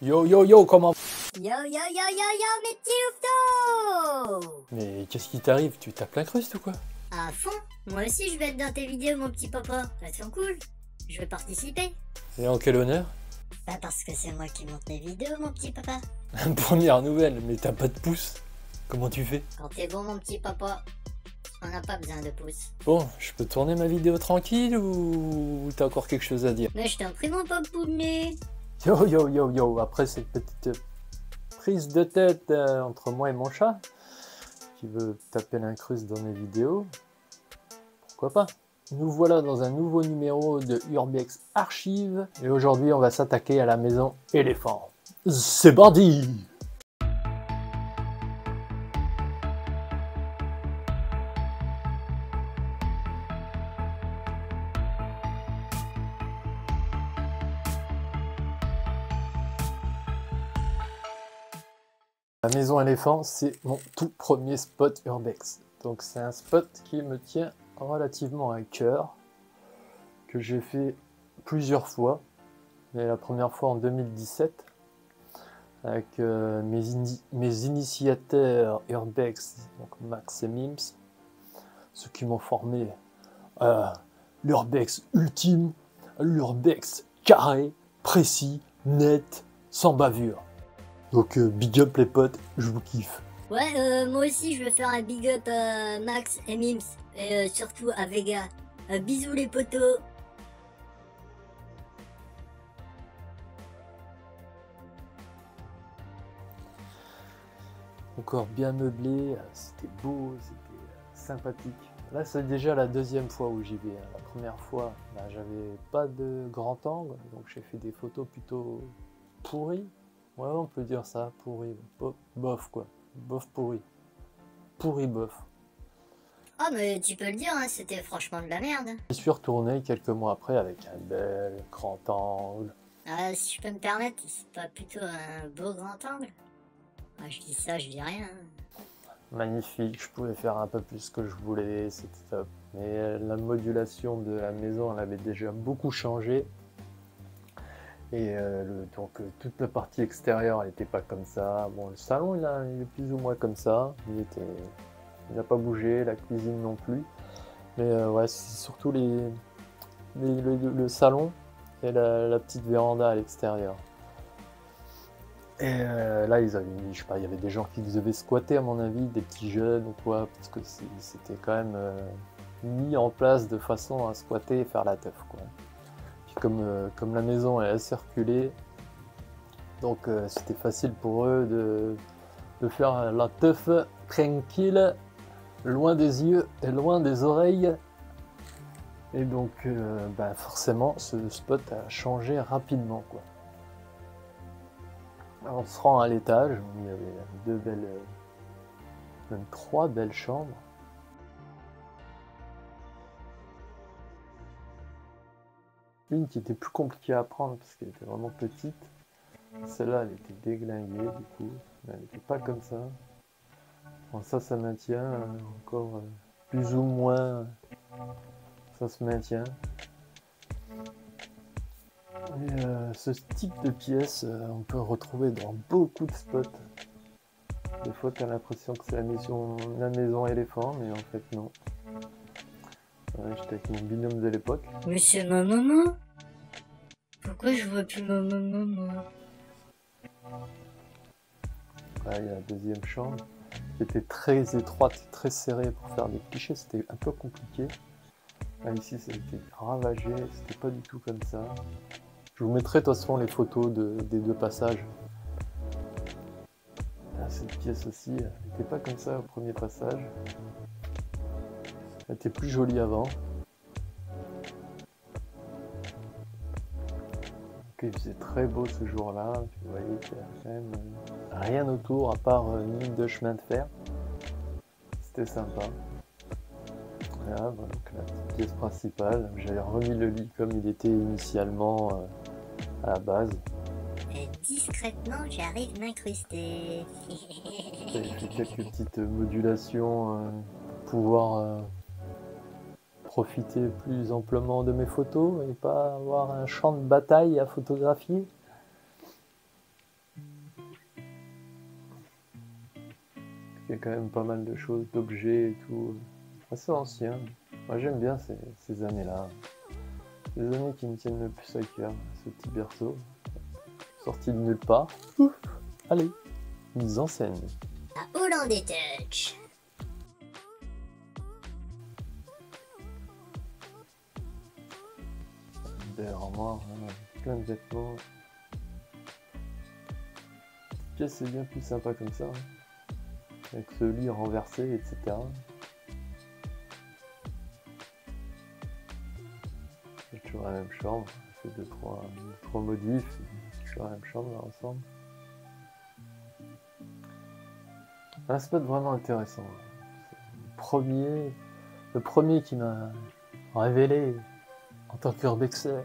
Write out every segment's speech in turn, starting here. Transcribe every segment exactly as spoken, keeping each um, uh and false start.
Yo yo yo, comment... Yo yo yo yo yo mes petits ouftos. Mais qu'est-ce qui t'arrive? Tu tapes l'incruste ou quoi? À fond. Moi aussi je vais être dans tes vidéos mon petit papa. Elles sont cool. Je vais participer. Et en quel honneur? Bah parce que c'est moi qui monte les vidéos mon petit papa. Première nouvelle, mais t'as pas de pouce. Comment tu fais? Quand t'es bon mon petit papa, on n'a pas besoin de pouces. Bon, je peux tourner ma vidéo tranquille ou t'as encore quelque chose à dire? Mais je t'en prie mon papounet. Yo yo yo yo, après cette petite prise de tête euh, entre moi et mon chat, qui veut taper l'incruste dans mes vidéos, pourquoi pas? Nous voilà dans un nouveau numéro de Urbex Archive, et aujourd'hui on va s'attaquer à la maison éléphant. C'est parti! La maison éléphant, c'est mon tout premier spot Urbex. Donc c'est un spot qui me tient relativement à cœur, que j'ai fait plusieurs fois. Mais la première fois en deux mille dix-sept, avec euh, mes, ini mes initiateurs Urbex, donc Max et Mims, ceux qui m'ont formé euh, l'Urbex ultime, l'Urbex carré, précis, net, sans bavure. Donc euh, big up les potes, je vous kiffe. Ouais, euh, moi aussi je vais faire un big up à Max et Mims. Et euh, surtout à Vega. Un bisou les potos. Encore bien meublé, c'était beau, c'était sympathique. Là c'est déjà la deuxième fois où j'y vais. La première fois, bah, j'avais pas de grand angle, donc j'ai fait des photos plutôt pourries. Ouais, on peut dire ça, pourri, bof quoi, bof pourri, pourri bof. Ah mais tu peux le dire, hein, c'était franchement de la merde. Je suis retourné quelques mois après avec un bel grand angle. Ah, si je peux me permettre, c'est pas plutôt un beau grand angle? Ah, je dis ça, je dis rien. Magnifique, je pouvais faire un peu plus ce que je voulais, c'était top. Mais la modulation de la maison, elle avait déjà beaucoup changé. Et euh, le, donc euh, toute la partie extérieure elle n'était pas comme ça. Bon, le salon il, a, il est plus ou moins comme ça, il était, il n'a pas bougé, la cuisine non plus. Mais euh, ouais, c'est surtout les, les, le, le salon et la, la petite véranda à l'extérieur. Et euh, là ils avaient, je sais pas, il y avait des gens qui devaient squatter à mon avis, des petits jeunes ou quoi, parce que c'était quand même euh, mis en place de façon à squatter et faire la teuf quoi. Comme, euh, comme la maison est assez reculée, donc euh, c'était facile pour eux de, de faire la teuf tranquille, loin des yeux et loin des oreilles. Et donc euh, bah forcément ce spot a changé rapidement quoi. Alors, on se rend à l'étage où il y avait deux belles, même trois belles chambres. Une qui était plus compliquée à prendre parce qu'elle était vraiment petite. Celle-là, elle était déglinguée du coup. Elle n'était pas comme ça. Bon, ça, ça maintient euh, encore euh, plus ou moins. Ça se maintient. Et euh, ce type de pièce, euh, on peut retrouver dans beaucoup de spots. Des fois, tu as l'impression que c'est la maison, la maison éléphant, mais en fait, non. Ouais, j'étais avec mon binôme de l'époque. Mais c'est ma maman. Pourquoi je vois plus ma maman, moi? Là, il y a la deuxième chambre qui était très étroite et très serrée pour faire des clichés. C'était un peu compliqué. Là, ici, ça a été ravagé. C'était pas du tout comme ça. Je vous mettrai de toute façon les photos de, des deux passages. Là, cette pièce aussi, elle n'était pas comme ça au premier passage. Elle était plus jolie avant. Il faisait très beau ce jour-là. Vous voyez qu'il y a quand même euh, rien autour à part euh, une ligne de chemin de fer. C'était sympa. Voilà, donc la petite pièce principale. J'avais remis le lit comme il était initialement euh, à la base. Et discrètement, j'arrive m'incruster. J'avais fait quelques petites modulations euh, pour pouvoir euh, profiter plus amplement de mes photos et pas avoir un champ de bataille à photographier. y a quand même pas mal de choses, d'objets et tout. Assez ancien. Moi j'aime bien ces, ces années-là. Les années qui me tiennent le plus à cœur. Ce petit berceau. Sorti de nulle part. Ouf. Allez, mise en scène. La Hollandais Touch. Belle armoire, hein, plein de vêtements. Cette pièce c'est bien plus sympa comme ça. Hein. Avec ce lit renversé, et cetera. C'est toujours la même chambre. C'est deux, trois, deux, trois modifs. C'est toujours la même chambre là ensemble. Un spot vraiment intéressant. Le premier, le premier qui m'a révélé en tant qu'urbexeur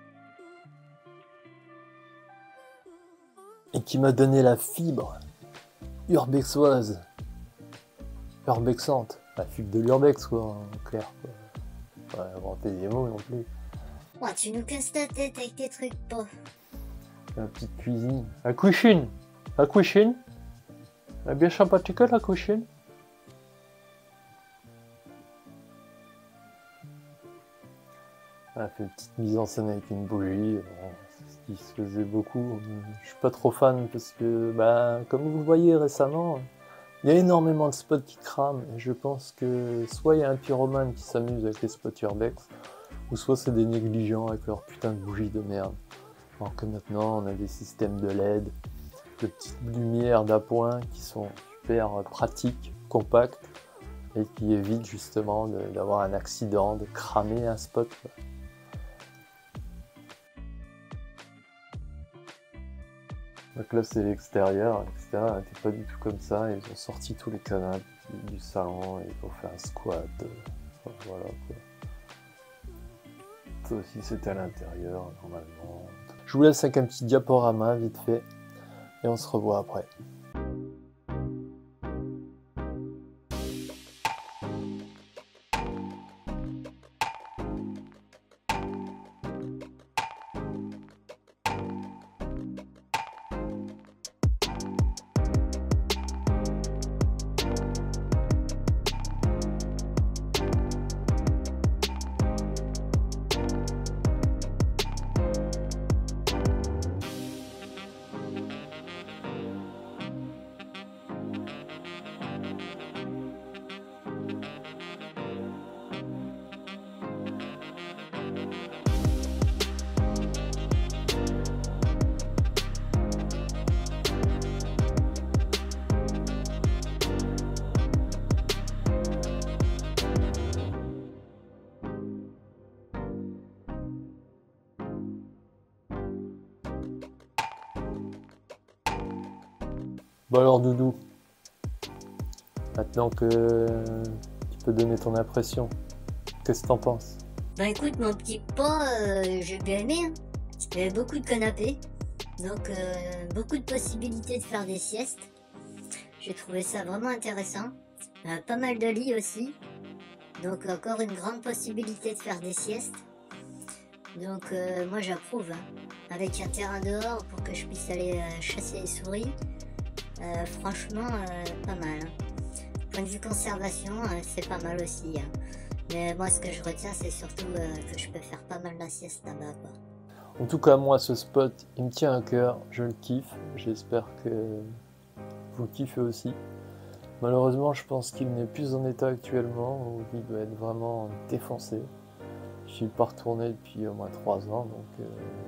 et qui m'a donné la fibre urbexoise, urbexante, la fibre de l'urbex quoi, en clair. Quoi. Ouais, inventer des mots non plus. Oh, tu nous casses ta tête avec tes trucs, pas. La petite cuisine, la cuisine, la cuisine. Elle est bien sympathique la cuisine. Elle a fait une petite mise en scène avec une bougie, c'est ce qui se faisait beaucoup. Je suis pas trop fan parce que, bah, comme vous le voyez récemment, il y a énormément de spots qui crament et je pense que soit il y a un pyromane qui s'amuse avec les spots urbex, ou soit c'est des négligents avec leur putain de bougie de merde. Alors que maintenant on a des systèmes de L E D, de petites lumières d'appoint qui sont super pratiques, compactes et qui évitent justement d'avoir un accident, de cramer un spot. Donc là c'est l'extérieur, l'extérieur n'était pas du tout comme ça, ils ont sorti tous les canapes du, du salon, ils ont fait un squat, euh, voilà quoi. Ça aussi c'était à l'intérieur normalement. Je vous laisse avec un petit diaporama vite fait et on se revoit après. Bon alors Doudou, maintenant que tu peux donner ton impression, qu'est-ce que t'en penses? Bah écoute mon petit pot, euh, j'ai bien aimé. Hein. Il y avait beaucoup de canapés, donc euh, beaucoup de possibilités de faire des siestes. J'ai trouvé ça vraiment intéressant. Euh, pas mal de lits aussi, donc encore une grande possibilité de faire des siestes. Donc euh, moi j'approuve, hein. Avec un terrain dehors pour que je puisse aller euh, chasser les souris. Euh, franchement, euh, pas mal. Hein. Point de vue conservation, euh, c'est pas mal aussi. Hein. Mais moi, ce que je retiens, c'est surtout euh, que je peux faire pas mal de sieste là-bas, quoi. En tout cas, moi, ce spot, il me tient à cœur, je le kiffe. J'espère que vous le kiffez aussi. Malheureusement, je pense qu'il n'est plus en état actuellement, où il doit être vraiment défoncé. Je suis pas retourné depuis au moins trois ans, donc euh,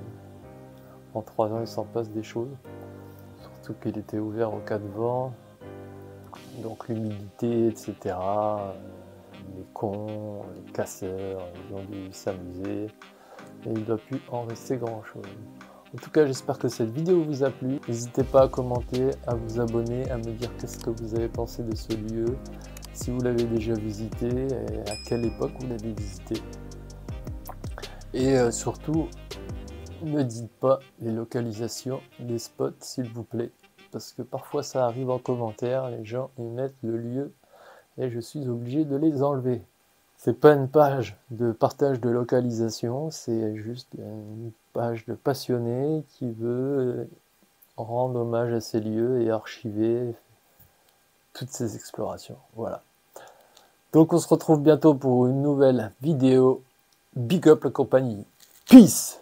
en trois ans, il s'en passe des choses. Surtout qu'il était ouvert au cas de vent, donc l'humidité, et cetera. Les cons, les casseurs, ils ont dû s'amuser et il ne doit plus en rester grand chose. En tout cas, j'espère que cette vidéo vous a plu. N'hésitez pas à commenter, à vous abonner, à me dire qu'est-ce que vous avez pensé de ce lieu, si vous l'avez déjà visité et à quelle époque vous l'avez visité. Et euh, surtout, ne dites pas les localisations des spots, s'il vous plaît, parce que parfois ça arrive en commentaire, les gens y mettent le lieu et je suis obligé de les enlever. C'est pas une page de partage de localisation, c'est juste une page de passionné qui veut rendre hommage à ces lieux et archiver toutes ces explorations. Voilà. Donc on se retrouve bientôt pour une nouvelle vidéo. Big up la compagnie. Peace!